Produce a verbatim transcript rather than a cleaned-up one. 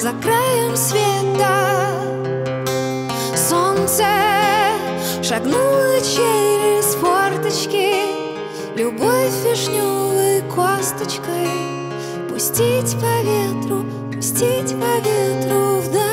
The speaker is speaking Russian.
за краем света. Солнце шагнуло через форточки, любовь вишневой косточкой. Пустить по ветру, пустить по ветру вдаль.